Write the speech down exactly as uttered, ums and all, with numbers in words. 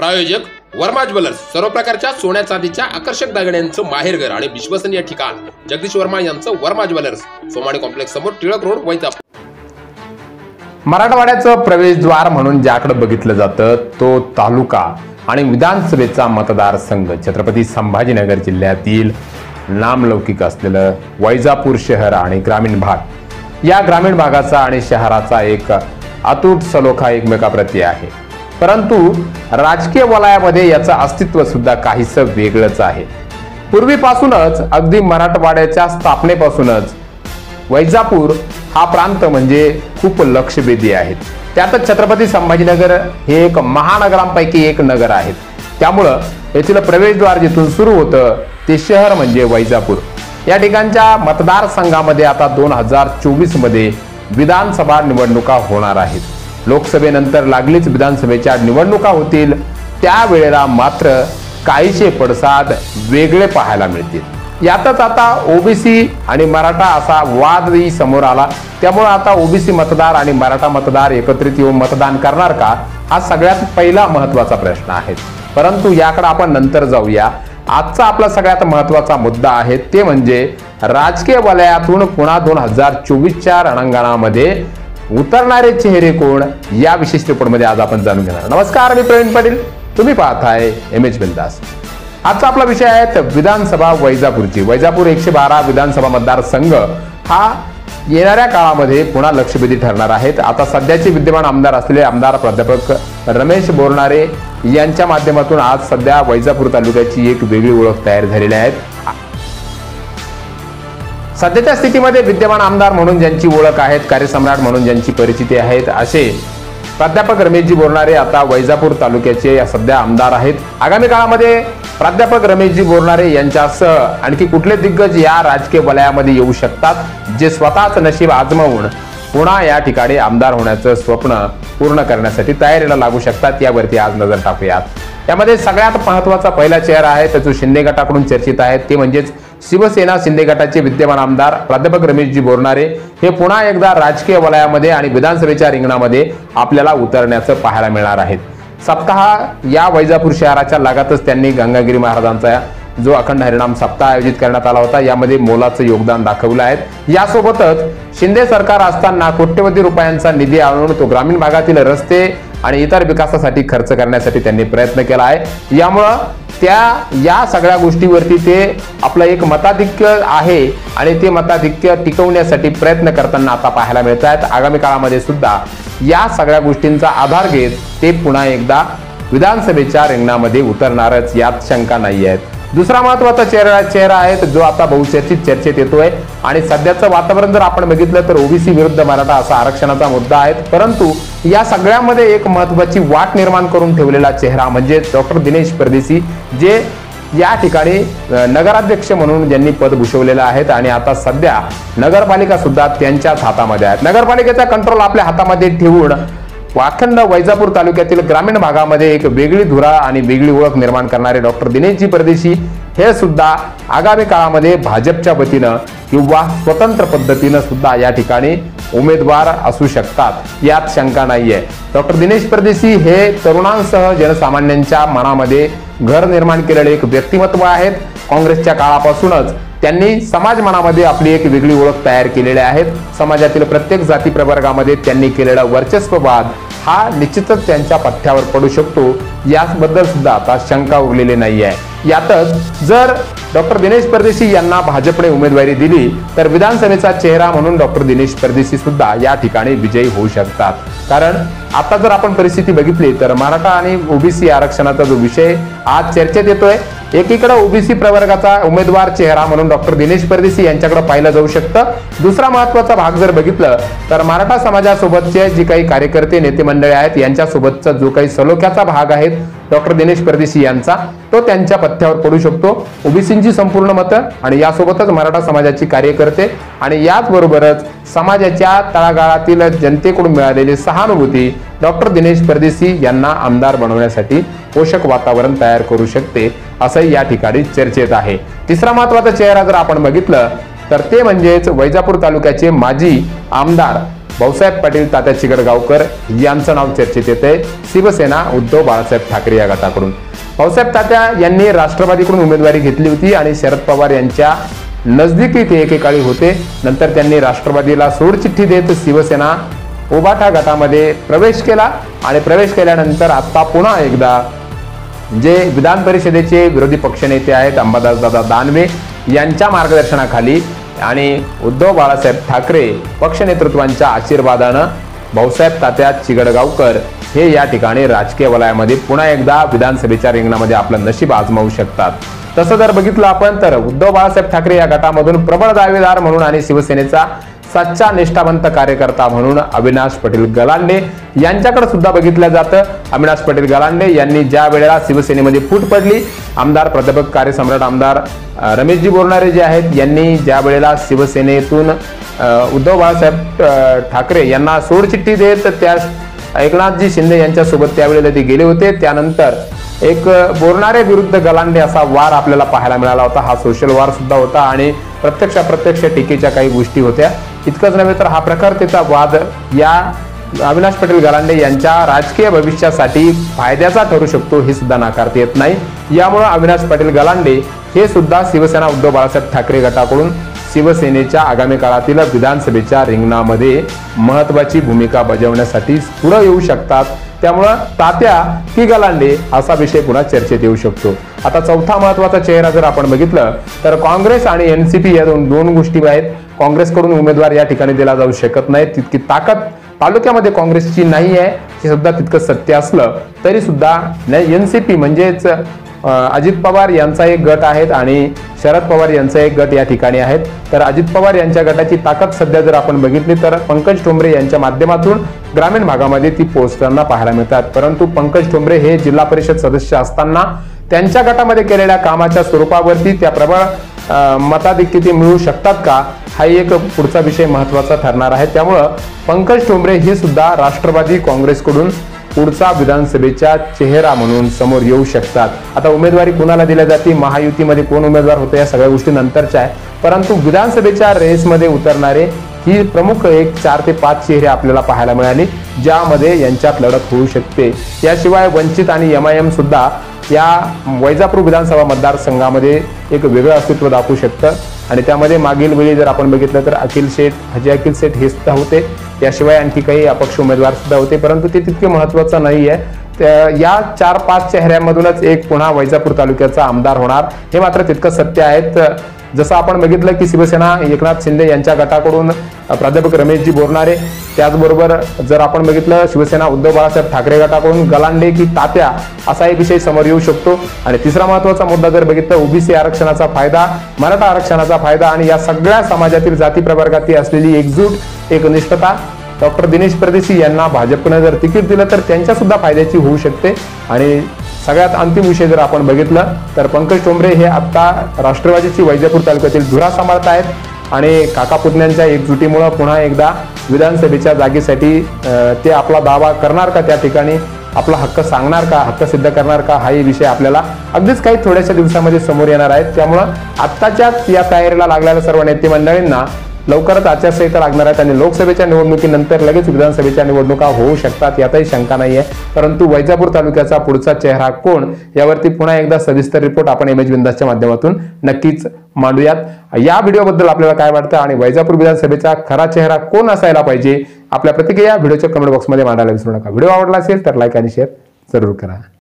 प्रायोजक वर्मा ज्वेलर्स, सर्व प्रकारच्या सोन्या चांदीच्या आकर्षक दागिन्यांचं माहेरघर आणि विश्वसनीय ठिकाण जगदीश वर्मा यांचं वर्मा ज्वेलर्स, सोमाणी कॉम्प्लेक्स समोर टिळक रोड, वैजापूर. मराठवाड्याचं प्रवेशद्वार म्हणून ज्याकडे बघितलं जातं तो तालुका आणि विधानसभेचा मतदारसंघ छत्रपती संभाजीनगर जिल्ह्यातील नामलौकिक असलेलं वैजापूर शहर आणि ग्रामीण भाग. या ग्रामीण भागाचा आणि शहराचा एक अतूट सलोखा एकमेकाप्रती आहे, परंतु राजकीय वलयामध्ये याचं अस्तित्व सुद्धा काहीसं वेगळंच आहे. पूर्वीपासूनच अगदी मराठवाड्याच्या स्थापनेपासूनच वैजापूर हा प्रांत म्हणजे खूप लक्षवेधी आहे. त्यातच छत्रपती संभाजीनगर हे एक महानगरांपैकी एक नगर आहे. त्यामुळं येथील प्रवेशद्वार जिथून सुरू होतं ते शहर म्हणजे वैजापूर. या ठिकाणच्या मतदारसंघामध्ये आता दोन हजार चोवीस मध्ये विधानसभा निवडणुका होणार आहेत. लोकसभेनंतर लागलीच विधानसभेच्या निवडणुका होतील. त्यावेळेला मात्र काहीशे पडसाद वेगळे पाहायला मिळतील. यातच आता ओबीसी आणि मराठा असा वादही समोर आला. त्यामुळे आता ओबीसी मतदार आणि मराठा मतदार एकत्रित येऊन मतदान करणार का, हा सगळ्यात पहिला महत्त्वाचा प्रश्न आहे. परंतु याकडे आपण नंतर जाऊया. आजचा आपला सगळ्यात महत्त्वाचा मुद्दा आहे ते म्हणजे राजकीय वलयातून पुन्हा दोन हजार चोवीसच्या रणांगणामध्ये उतरणारे चेहरे कोण, या विशेष रिपोर्टमध्ये आज आपण जाणून घेणार. नमस्कार, मी प्रवीण पाटील, तुम्ही पाहताय एम एच बिंदास. आजचा आपला विषय आहे विधानसभा वैजापूरची. वैजापूर एकशे बारा विधानसभा मतदारसंघ हा येणाऱ्या काळामध्ये पुन्हा लक्षवेधी ठरणार आहेत. आता सध्याचे विद्यमान आमदार असलेले आमदार प्राध्यापक रमेश बोरनारे यांच्या माध्यमातून आज सध्या वैजापूर तालुक्याची एक वेगळी ओळख तयार झालेली आहे. सध्याच्या स्थितीमध्ये विद्यमान आमदार म्हणून ज्यांची ओळख आहे, कार्यसम्राट म्हणून ज्यांची परिचिती आहे, असे प्राध्यापक रमेशजी बोरनारे आता वैजापूर तालुक्याचे सध्या आमदार आहेत. आगामी काळामध्ये प्राध्यापक रमेशजी बोरनारे यांच्यासह आणखी कुठले दिग्गज या राजकीय वलयामध्ये येऊ शकतात, जे स्वतःच नशीब आजमावून पुन्हा या ठिकाणी आमदार होण्याचं स्वप्न पूर्ण करण्यासाठी तयारीला लागू शकतात, यावरती आज नजर टाकूयात. त्यामध्ये सगळ्यात महत्त्वाचा पहिला चेहरा आहे तो जो शिंदे गटाकडून चर्चित आहे, ते म्हणजेच शिवसेना शिंदे गटाचे विद्यमान आमदार प्राध्यापक रमेशजी बोरनारे हे पुन्हा एकदा राजकीय वलयामध्ये आणि विधानसभेच्या रिंगणामध्ये आपल्याला उतरण्याचं पाहायला मिळणार आहे. सप्ताह या वैजापूर शहराच्या लागतच त्यांनी गंगागिरी महाराजांचा जो अखंड हरिनाम सप्ताह आयोजित करण्यात आला होता, यामध्ये मोलाचं योगदान दाखवलं आहे. यासोबतच शिंदे सरकार असताना कोट्यवधी रुपयांचा निधी आणून तो ग्रामीण भागातील रस्ते आणि इतर विकासासाठी खर्च करण्यासाठी त्यांनी प्रयत्न केला आहे. यामुळं त्या या सगळ्या गोष्टीवरती ते आपलं एक मताधिक्य आहे आणि ते मताधिक्य टिकवण्यासाठी प्रयत्न करताना आता पाहायला मिळत आहेत. आगामी काळामध्ये सुद्धा या सगळ्या गोष्टींचा आधार घेत ते पुन्हा एकदा विधानसभेच्या रिंगणामध्ये उतरणारच, यात शंका नाही आहे. दुसरा महत्त्वाचा चेहरा चेहरा आहे जो आता बहुचर्चित चर्चेत येतोय आणि सध्याचं वातावरण जर आपण बघितलं तर ओबीसी विरुद्ध मराठा असा आरक्षणाचा मुद्दा आहे. परंतु या सगळ्यामध्ये एक महत्त्वाची वाट निर्माण करून ठेवलेला चेहरा म्हणजे डॉक्टर दिनेश परदेशी, जे या ठिकाणी नगराध्यक्ष म्हणून ज्यांनी पद भूषवलेलं आहे आणि आता सध्या नगरपालिका सुद्धा त्यांच्याच हातामध्ये आहे. नगरपालिकेचा कंट्रोल आपल्या हातामध्ये ठेवून अखंड वैजापूर तालुक्यातील ग्रामीण भागामध्ये एक वेगळी धुरा आणि वेगळी ओळख निर्माण करणारे डॉक्टर दिनेशजी परदेशी हे सुद्धा आगामी काळामध्ये भाजपच्या वतीनं किंवा स्वतंत्र पद्धतीनं सुद्धा या ठिकाणी उमेदवार असू शकतात, यात शंका नाहीये. डॉक्टर दिनेश परदेशी हे तरुणांसह जनसामान्यांच्या मनामध्ये घर निर्माण केलेले एक व्यक्तिमत्व आहेत. काँग्रेसच्या काळापासूनच त्यांनी समाज मनामध्ये आपली एक वेगळी ओळख तयार केलेली आहे. समाजातील प्रत्येक जाती प्रवर्गामध्ये त्यांनी केलेला वर्चस्ववाद हा निश्चितच त्यांच्या पथ्यावर पडू शकतो, याबद्दल सुद्धा आता शंका उरलेली नाही आहे. यातच जर डॉक्टर दिनेश परदेशी यांना भाजपने उमेदवारी दिली तर विधानसभेचा चेहरा म्हणून डॉक्टर दिनेश परदेशी सुद्धा या ठिकाणी विजयी होऊ शकतात. कारण आता जर आपण परिस्थिती बघितली तर मराठा आणि ओबीसी आरक्षणाचा जो विषय आज चर्चेत येतोय, एकीकडे ओबीसी प्रवर्गाचा उमेदवार चेहरा म्हणून डॉक्टर दिनेश परदेशी यांच्याकडे पाहिलं जाऊ शकतं. दुसरा महत्त्वाचा भाग जर बघितलं तर मराठा समाजासोबतचे जे काही कार्यकर्ते नेते मंडळी आहेत यांच्यासोबतचा जो काही सलोख्याचा भाग आहे डॉक्टर दिनेश परदेशी यांचा, तो त्यांच्या पथ्यावर पडू शकतो. ओबीसींची संपूर्ण मतं आणि यासोबतच मराठा समाजाची कार्यकर्ते आणि याचबरोबरच समाजाच्या तळागाळातील जनतेकडून मिळालेली सहानुभूती डॉक्टर दिनेश परदेशी यांना आमदार बनवण्यासाठी पोषक वातावरण तयार करू शकते, असंही या ठिकाणी चर्चेत आहे. तिसरा महत्त्वाचा चेहरा जर आपण बघितलं तर ते म्हणजेच वैजापूर तालुक्याचे माजी आमदार भाऊसाहेब पाटील तात्या चिगडगावकर यांचं नाव चर्चेत येते शिवसेना उद्धव बाळासाहेब ठाकरे या गटाकडून। भाऊसाहेब तात्या यांनी राष्ट्रवादीकडून उमेदवारी घेतली होती आणि शरद पवार यांच्या नजदीकी ते एकेकाळी होते। नंतर त्यांनी राष्ट्रवादीला सोडचिठ्ठी देत शिवसेना उभाटा गटामध्ये प्रवेश केला आणि प्रवेश केल्यानंतर आता पुन्हा एकदा जे विधान परिषदेचे विरोधी पक्षनेते आहेत अंबादास दादा दानवे यांच्या मार्गदर्शनाखाली आणि उद्धव बाळासाहेब ठाकरे पक्ष नेतृत्वांच्या आशीर्वादानं भाऊसाहेब तात्या चिगडगावकर हे या ठिकाणी राजकीय वलयामध्ये पुन्हा एकदा विधानसभेच्या रिंगणामध्ये आपलं नशीब आजमावू शकतात। तसं जर बघितलं आपण तर उद्धव बाळासाहेब ठाकरे या गटामधून प्रबळ दावेदार म्हणून आणि शिवसेनेचा सच्चा निष्ठावंत कार्यकर्ता म्हणून अविनाश पाटील गलांडे यांच्याकडे सुद्धा बघितलं जातं। अविनाश पाटील गलांडे यांनी ज्या वेळेला शिवसेनेमध्ये फूट पडली, आमदार प्राध्यापक कार्यसम्राट आमदार रमेशजी बोरनारे जे आहेत यांनी ज्या वेळेला शिवसेनेतून उद्धव बाळासाहेब ठाकरे यांना सोडचिठ्ठी देत त्या एकनाथजी शिंदे यांच्या सोबत त्यावेळेला ते गेले होते। त्यानंतर एक बोरनारे विरुद्ध गलांडे असा वार आपल्याला पाहायला मिळाला होता। हा सोशल वार सुद्धा होता आणि प्रत्यक्ष अप्रत्यक्ष टीकेच्या काही गोष्टी होत्या। इतकंच नव्हे तर हा प्रकार त्याचा वाद या अविनाश पाटील गलांडे यांच्या राजकीय भविष्यासाठी फायद्याचा ठरू शकतो हे सुद्धा नाकारता येत नाही। यामुळे अविनाश पाटील गलांडे हे सुद्धा शिवसेना उद्धव बाळासाहेब ठाकरे गटाकडून शिवसेनेच्या आगामी काळातील विधानसभेच्या रिंगणामध्ये महत्त्वाची भूमिका बजावण्यासाठी पुढे येऊ शकतात। त्यामुळे तात्या की गलांडे असा विषय पुन्हा चर्चेत येऊ शकतो। आता चौथा महत्त्वाचा चेहरा जर आपण बघितलं तर काँग्रेस आणि एनसीपी या दोन दोन गोष्टी आहेत। काँग्रेसकडून उमेदवार या ठिकाणी दिला जाऊ शकत नाही, तितकी ताकद तालुक्यामध्ये काँग्रेसची नाही आहे हे सुद्धा तितकं सत्य असलं तरी सुद्धा एनसीपी म्हणजेच अजित पवार यांचा एक गट आहेत आणि शरद पवार यांचा एक गट या ठिकाणी आहेत। तर अजित पवार यांच्या गटाची ताकद सध्या जर आपण बघितली तर पंकज ठोंबरे यांच्या माध्यमातून ग्रामीण भागामध्ये ती पोहोचताना पाहायला मिळतात। परंतु पंकज ठोंबरे हे जिल्हा परिषद सदस्य असताना त्यांच्या गटामध्ये केलेल्या कामाच्या स्वरूपावरती त्या प्रबळ मताधिक्यते मिळू शकतात का हा एक पुढचा विषय महत्त्वाचा ठरणार आहे। त्यामुळे पंकज ठोंबरे हे सुद्धा राष्ट्रवादी काँग्रेसकडून पुढचा विधानसभेचा चेहरा म्हणून समोर येऊ शकतात। आता उमेदवारी कोणाला दिली जाते, महायुतीमध्ये कोण उमेदवार होते या सगळ्या गोष्टी नंतरच्या आहे, परंतु विधानसभेच्या रेसमध्ये उतरणारे ही प्रमुख एक चार ते पाच चेहरे आपल्याला पाहायला मिळाले ज्यामध्ये यांच्यात लढत होऊ शकते। याशिवाय वंचित आणि एम आय एम सुद्धा या वैजापूर विधानसभा मतदारसंघामध्ये एक वेगळं अस्तित्व दाखवू शकतं आणि त्यामध्ये मागील वेळी जर आपण बघितलं तर अखिल शेठ हजी अखिल शेठ हे सुद्धा होते। याशिवाय आणखी काही अपक्ष उमेदवार सुद्धा होते, परंतु ते तितके महत्त्वाचं नाही आहे। या चार पाच चेहऱ्यांमधूनच एक पुन्हा वैजापूर तालुक्याचा आमदार होणार हे मात्र तितकं सत्य आहे। जसं आपण बघितलं की शिवसेना एकनाथ शिंदे यांच्या गटाकडून प्राध्यापक रमेशजी बोरनारे, त्याचबरोबर जर आपण बघितलं शिवसेना उद्धव बाळासाहेब ठाकरे गटाकडून गलांडे की तात्या असा एक विषय समोर येऊ शकतो। आणि तिसरा महत्त्वाचा मुद्दा जर बघितलं ओबीसी आरक्षणाचा फायदा, मराठा आरक्षणाचा फायदा आणि या सगळ्या समाजातील जाती प्रवर्गातील असलेली एकजूट एक निष्ठता डॉक्टर दिनेश परदेशी यांना भाजपने जर तिकीट दिलं तर त्यांच्या सुद्धा फायद्याची होऊ शकते। आणि सगळ्यात अंतिम विषय जर आपण बघितलं तर पंकज ठोंबरे हे आता राष्ट्रवादीची वैजापूर तालुक्यातील धुरा सांभाळत आहेत आणि काका पुतण्यांच्या एकजुटीमुळे पुन्हा एकदा विधानसभेच्या जागेसाठी ते आपला दावा करणार का, त्या ठिकाणी आपला हक्क सांगणार का, हक्क सिद्ध करणार का हाही विषय आपल्याला अगदीच काही थोड्याशा दिवसामध्ये समोर येणार आहेत। त्यामुळं आत्ताच्याच या तयारीला लागलेल्या सर्व नेते मंडळींना लवकरच आचारसंहिता लागणार आहेत आणि लोकसभेच्या निवडणुकीनंतर लगेच विधानसभेच्या निवडणुका होऊ शकतात यातही शंका नाही आहे। परंतु वैजापूर तालुक्याचा पुढचा चेहरा कोण यावरती पुन्हा एकदा सविस्तर रिपोर्ट आपण इमेज बिंदासच्या माध्यमातून नक्कीच मांडूयात। या व्हिडिओबद्दल आपल्याला काय वाटतं आणि वैजापूर विधानसभेचा खरा चेहरा कोण असायला पाहिजे आपल्या प्रतिक्रिया व्हिडिओच्या कमेंट बॉक्समध्ये मांडायला विसरू नका। व्हिडिओ आवडला असेल तर लाईक आणि शेअर जरूर करा।